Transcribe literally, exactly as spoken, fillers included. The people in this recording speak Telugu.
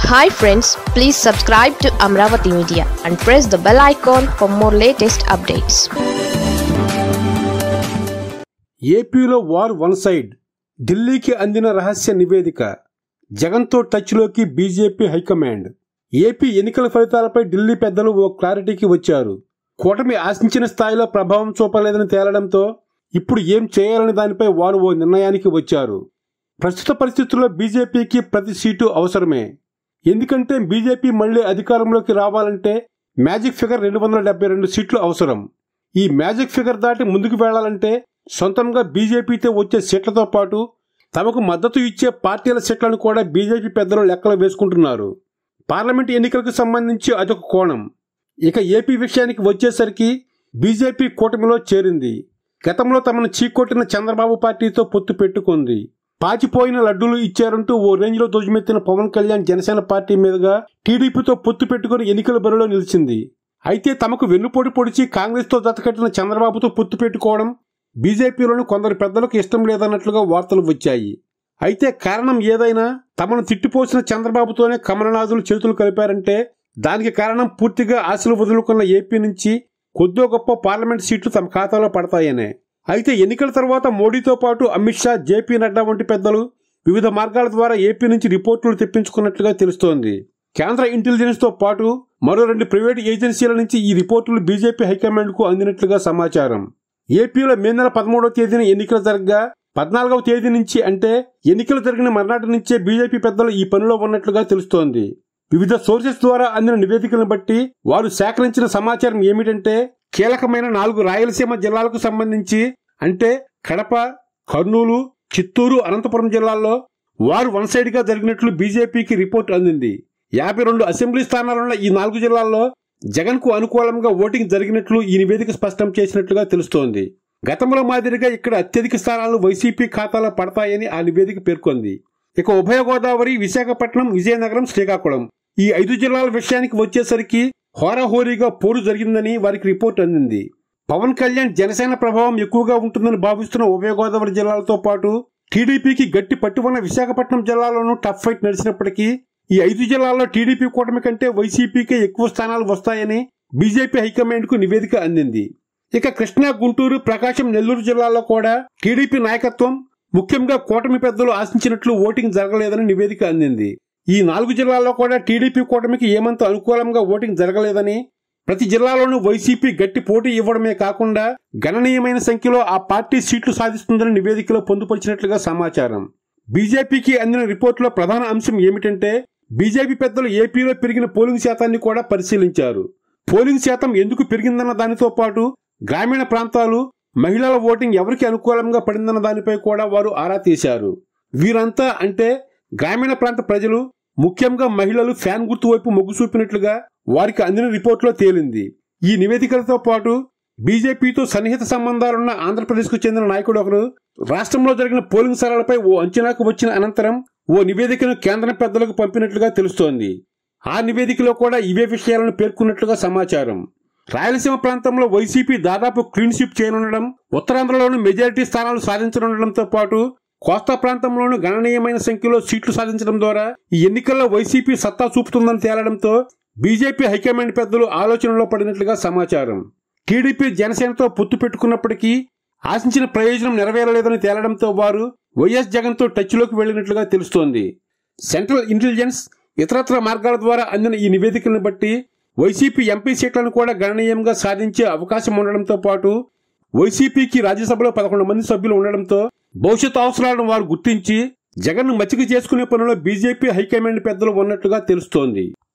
Hi friends, please subscribe to Amravati Media and press the bell icon for more latest updates. ఏపీలో వార్ వన్ సైడ్, ఢిల్లీకి అందిన రహస్య నివేదిక, జగన్తో టచ్లోకి బీజేపీ హైకమాండ్. ఏపీ ఎన్నికల ఫలితాలపై ఢిల్లీ పెద్దలు ఓ క్లారిటీకి వచ్చారు. కూటమి ఆశించిన స్థాయిలో ప్రభావం చూపలేదని తేలడంతో ఇప్పుడు ఏం చేయాలని దానిపై వారు ఓ నిర్ణయానికి వచ్చారు. ప్రస్తుత పరిస్థితుల్లో బీజేపీకి ప్రతి సీటు అవసరమే. ఎందుకంటే బీజేపీ మళ్లీ అధికారంలోకి రావాలంటే మ్యాజిక్ ఫిగర్ రెండు వందల డెబ్బై రెండు సీట్లు అవసరం. ఈ మ్యాజిక్ ఫిగర్ దాటి ముందుకు వెళ్లాలంటే సొంతంగా బీజేపీతో వచ్చే సీట్లతో పాటు తమకు మద్దతు ఇచ్చే పార్టీల సీట్లను కూడా బీజేపీ పెద్దలు లెక్కలు వేసుకుంటున్నారు. పార్లమెంట్ ఎన్నికలకు సంబంధించి అదొక కోణం. ఇక ఏపీ విషయానికి వచ్చేసరికి బీజేపీ కూటమిలో చేరింది. గతంలో తమను చీకొట్టిన చంద్రబాబు పార్టీతో పొత్తు పెట్టుకుంది. పాచిపోయిన లడ్డూలు ఇచ్చారంటూ ఓ రేంజ్లో ధ్వజమెత్తిన పవన్ కళ్యాణ్ జనసేన పార్టీ మీదుగా టీడీపీతో పొత్తు పెట్టుకుని ఎన్నికల బరిలో నిలిచింది. అయితే తమకు వెన్నుపోటు పొడిచి కాంగ్రెస్తో జతకట్టిన చంద్రబాబుతో పొత్తు పెట్టుకోవడం బీజేపీలోని కొందరు పెద్దలకు ఇష్టం లేదన్నట్లుగా వార్తలు వచ్చాయి. అయితే కారణం ఏదైనా తమను తిట్టిపోసిన చంద్రబాబుతోనే కమలనాథులు చేతులు కలిపారంటే దానికి కారణం పూర్తిగా ఆశలు వదులుకున్న ఏపీ నుంచి కొద్దో గొప్ప పార్లమెంట్ సీట్లు తమ ఖాతాలో పడతాయనే. అయితే ఎన్నికల తర్వాత మోడీతో పాటు అమిత్ షా, జేపీ నడ్డా వంటి పెద్దలు వివిధ మార్గాల ద్వారా ఏపీ నుంచి రిపోర్టులు తెప్పించుకున్నట్లుగా తెలుస్తోంది. కేంద్ర ఇంటెలిజెన్స్ తో పాటు మరో రెండు ప్రైవేటు ఏజెన్సీల నుంచి ఈ రిపోర్టులు బీజేపీ హైకమాండ్ కు అందినట్లుగా సమాచారం. ఏపీలో మే నెల పదమూడవ తేదీన ఎన్నికలు జరగగా పద్నాలుగవ తేదీ నుంచి అంటే ఎన్నికలు జరిగిన మర్నాటి నుంచే బీజేపీ పెద్దలు ఈ పనిలో ఉన్నట్లుగా తెలుస్తోంది. వివిధ సోర్సెస్ ద్వారా అందిన నివేదికలను బట్టి వారు సేకరించిన సమాచారం ఏమిటంటే కీలకమైన నాలుగు రాయలసీమ జిల్లాలకు సంబంధించి అంటే కడప, కర్నూలు, చిత్తూరు, అనంతపురం జిల్లాల్లో వారు వన్ సైడ్ గా జరిగినట్లు బీజేపీకి రిపోర్ట్ అందింది. యాభై రెండు అసెంబ్లీ స్థానాలున్న ఈ నాలుగు జిల్లాల్లో జగన్ కు అనుకూలంగా ఓటింగ్ జరిగినట్లు ఈ నివేదిక స్పష్టం చేసినట్లుగా తెలుస్తోంది. గతంలో మాదిరిగా ఇక్కడ అత్యధిక స్థానాలు వైసీపీ ఖాతాలో పడతాయని ఆ నివేదిక పేర్కొంది. ఇక ఉభయ గోదావరి, విశాఖపట్నం, విజయనగరం, శ్రీకాకుళం ఈ ఐదు జిల్లాల విషయానికి వచ్చేసరికి హోరాహోరీగా పోరు జరిగిందని వారికి రిపోర్ట్ అందింది. పవన్ కళ్యాణ్ జనసేన ప్రభావం ఎక్కువగా ఉంటుందని భావిస్తున్న ఉభయ గోదావరి జిల్లాలతో పాటు టీడీపీకి గట్టి పట్టు ఉన్న విశాఖపట్నం జిల్లాలోనూ టఫ్ ఫైట్ నడిచినప్పటికీ ఈ ఐదు జిల్లాల్లో టీడీపీ కూటమి కంటే వైసీపీకే ఎక్కువ స్థానాలు వస్తాయని బీజేపీ హైకమాండ్ కు నివేదిక అందింది. ఇక కృష్ణా, గుంటూరు, ప్రకాశం, నెల్లూరు జిల్లాల్లో కూడా టీడీపీ నాయకత్వం ముఖ్యంగా కూటమి పెద్దలు ఆశించినట్లు ఓటింగ్ జరగలేదని నివేదిక అందింది. ఈ నాలుగు జిల్లాల్లో కూడా టీడీపీ కూటమికి ఏమంత అనుకూలంగా ఓటింగ్ జరగలేదని, ప్రతి జిల్లాలోనూ వైసీపీ గట్టి పోటీ ఇవ్వడమే కాకుండా గణనీయమైన సంఖ్యలో ఆ పార్టీ సీట్లు సాధిస్తుందని నివేదికలో పొందుపరిచినట్లుగా సమాచారం. బీజేపీకి అందిన రిపోర్టులో ప్రధాన అంశం ఏమిటంటే బీజేపీ పెద్దలు ఏపీలో పెరిగిన పోలింగ్ శాతాన్ని కూడా పరిశీలించారు. పోలింగ్ శాతం ఎందుకు పెరిగిందన్న దానితో పాటు గ్రామీణ ప్రాంతాలు, మహిళల ఓటింగ్ ఎవరికి అనుకూలంగా పడిందన్న దానిపై కూడా వారు ఆరా తీశారు. వీరంతా అంటే గ్రామీణ ప్రాంత ప్రజలు, ముఖ్యంగా మహిళలు ఫ్యాన్ గుర్తు వైపు మొగ్గు చూపినట్లుగా వారికి అందిన రిపోర్టులో తేలింది. ఈ నివేదికలతో పాటు బీజేపీతో సన్నిహిత సంబంధాలున్న ఆంధ్రప్రదేశ్ కు చెందిన నాయకుడు ఒకరు రాష్ట్రంలో జరిగిన పోలింగ్ సరళిపై ఓ అంచనాకు వచ్చిన అనంతరం ఓ నివేదికను కేంద్ర పెద్దలకు పంపినట్లుగా తెలుస్తోంది. ఆ నివేదికలో కూడా ఇవే విషయాలను పేర్కొన్నట్లుగా సమాచారం. రాయలసీమ ప్రాంతంలో వైసీపీ దాదాపు క్లీన్ స్వీప్ చేయనుండడం, ఉత్తరాంధ్రలోనూ మెజారిటీ స్థానాలు సాధించనుండడంతో పాటు కోస్తా ప్రాంతంలోనూ గణనీయమైన సంఖ్యలో సీట్లు సాధించడం ద్వారా ఈ ఎన్నికల్లో వైసీపీ సత్తా చూపుతుందని తేలడంతో బీజేపీ హైకమాండ్ పెద్దలు ఆలోచనలో పడినట్లుగా సమాచారం. టీడీపీ జనసేనతో పొత్తు పెట్టుకున్నప్పటికీ ఆశించిన ప్రయోజనం నెరవేరలేదని తేలడంతో వారు వైఎస్ జగన్ తో టచ్లోకి వెళ్లినట్లుగా తెలుస్తోంది. సెంట్రల్ ఇంటెలిజెన్స్, ఇతరత్ర మార్గాల ద్వారా అందిన ఈ నివేదికలను బట్టి వైసీపీ ఎంపీ సీట్లను కూడా గణనీయంగా సాధించే అవకాశం ఉండడంతో పాటు వైసీపీకి రాజ్యసభలో పదకొండు మంది సభ్యులు ఉండడంతో భవిష్యత్ అవసరాలను వారు గుర్తించి జగన్ ను మచ్చిక చేసుకునే పనిలో బీజేపీ హైకమాండ్ పెద్దలు ఉన్నట్లుగా తెలుస్తోంది.